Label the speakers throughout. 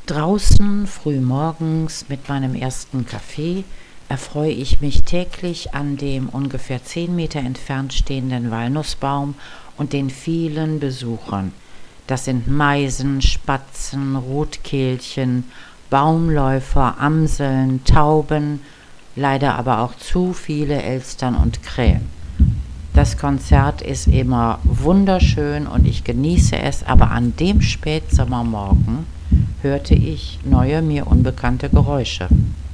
Speaker 1: Draußen frühmorgens mit meinem ersten Kaffee erfreue ich mich täglich an dem ungefähr 10 Meter entfernt stehenden Walnussbaum und den vielen Besuchern. Das sind Meisen, Spatzen, Rotkehlchen, Baumläufer, Amseln, Tauben, leider aber auch zu viele Elstern und Krähen. Das Konzert ist immer wunderschön und ich genieße es, aber an dem Spätsommermorgen hörte ich neue, mir unbekannte Geräusche.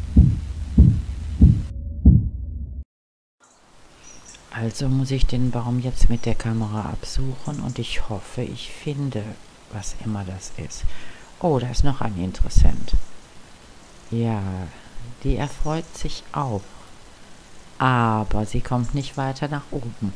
Speaker 1: Also muss ich den Baum jetzt mit der Kamera absuchen und ich hoffe, ich finde, was immer das ist. Oh, da ist noch ein Interessent. Ja, die erfreut sich auch, aber sie kommt nicht weiter nach oben.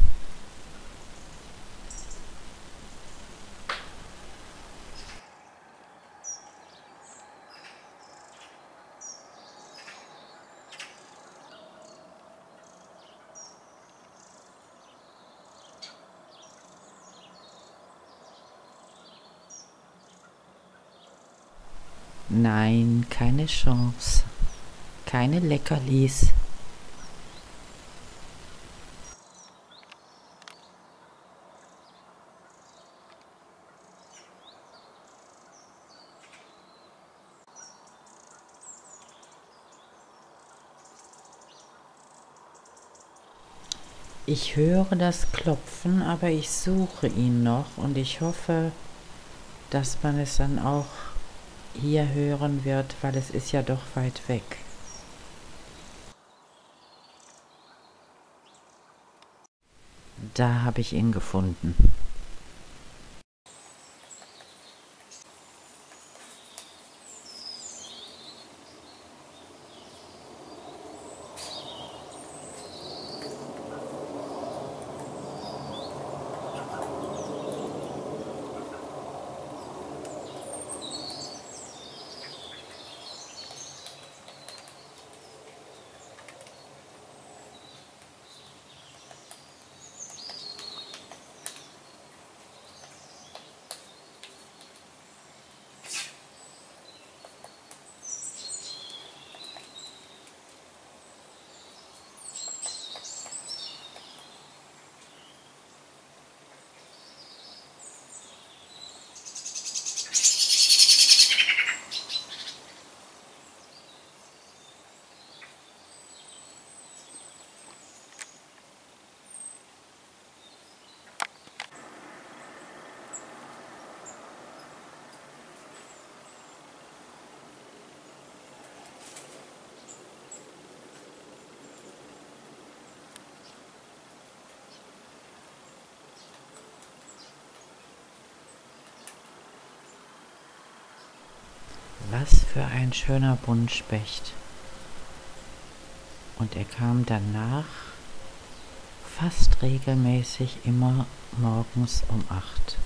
Speaker 1: Nein, keine Chance. Keine Leckerlis. Ich höre das Klopfen, aber ich suche ihn noch und ich hoffe, dass man es dann auch hier hören wird, weil es ist ja doch weit weg. Da habe ich ihn gefunden. Was für ein schöner Buntspecht. Und er kam danach fast regelmäßig immer morgens um 8.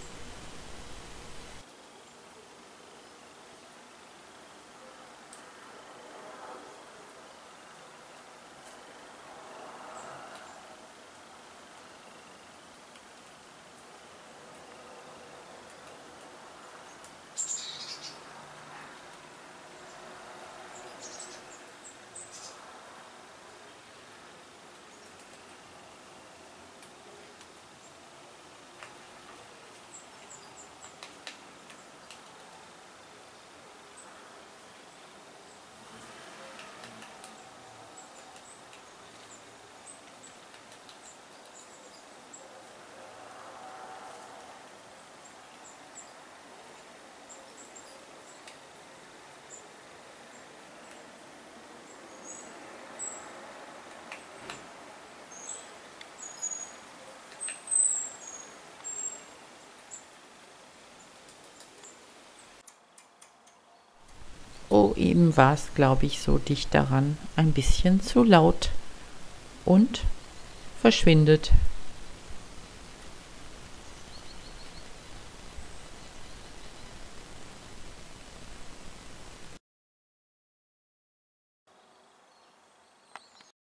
Speaker 1: Oh, eben war es, glaube ich, so dicht daran, ein bisschen zu laut und verschwindet.